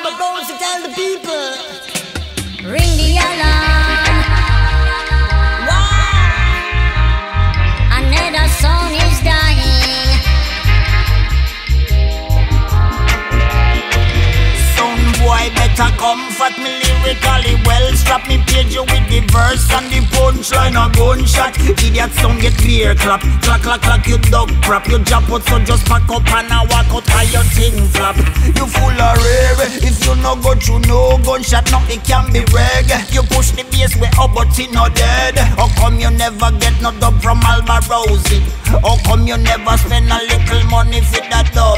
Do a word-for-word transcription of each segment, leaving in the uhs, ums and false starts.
Albert Rose to tell the people. Ring the alarm. Wow. Another song is dying. Son boy better comfort me lyrically well. Strap me page you with the verse and the punchline a gunshot. Idiot sound get clear clap. Clack clack clack you dog crap. You jump out so just pack up and a walk out how your thing flap. You full of rare. If you no go through no gunshot, no it can be reg. You push the bass way up but it no dead. How come you never get no dub from Albert Rose? How come you never spend a little money for that dub?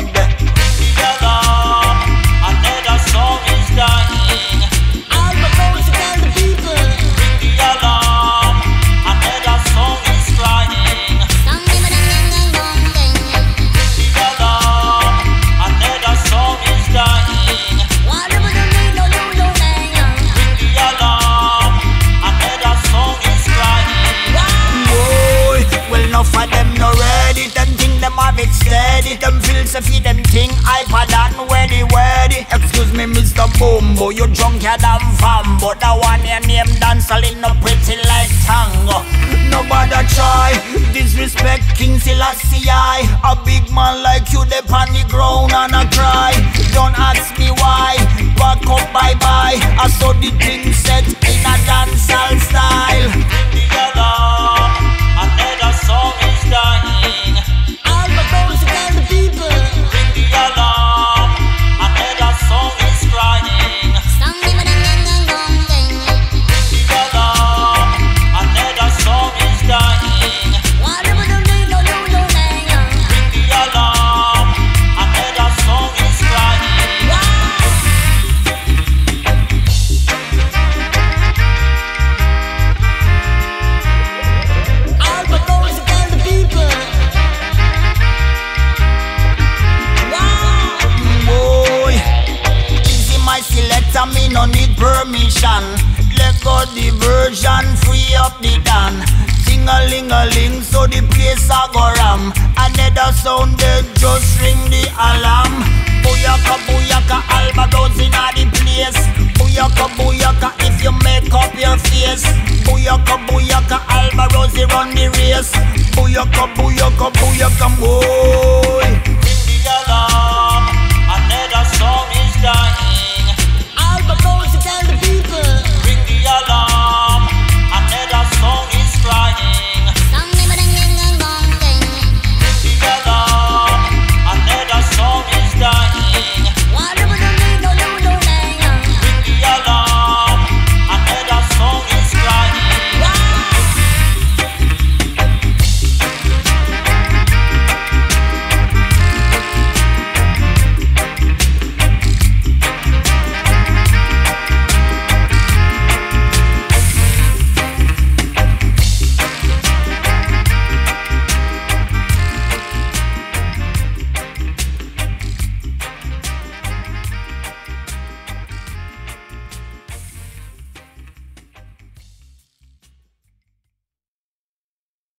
Another song is dying. Albert Rose to tell the people. Ring the alarm. Another song is crying. Song give me the ding ding dong ding. Ring the alarm. Another song is dying. Whatever the need, no no no ding. Ring the alarm. Another song is crying. Boy, well enough of them no ready. Them think them have it steady. Them feel so feed them thing iPad and ready ready. Excuse me, Mister Bumbo, you drunk ya damn fambo. That one your name dancing no pretty like tango. Nobody try disrespect King Selassie I. A big man like you dey on the ground and I cry. Don't ask me why. Back up bye bye. I saw the thing set in a dancehall style. Ring the alarm. Another song is dying. Albert Rose to tell the people. Ring the alarm. Another song is crying. Song give me the ding ding dong ding. Ring the alarm. Another song is dying. Whatever the need, no no no ding. Ring the alarm. Another song is crying. Albert Rose to tell the people. Wow. Boy, easy my selector, me no need permission. Let go the version, free up the dan. Sing a ling a ling, so the place a go ram. Another sound they just ring the alarm. Booyaka booyaka, Albert Rose inna the place. Booyaka booyaka, if you make up your face. Booyaka booyaka, Albert Rose run the race. Booyaka booyaka booyaka, boy.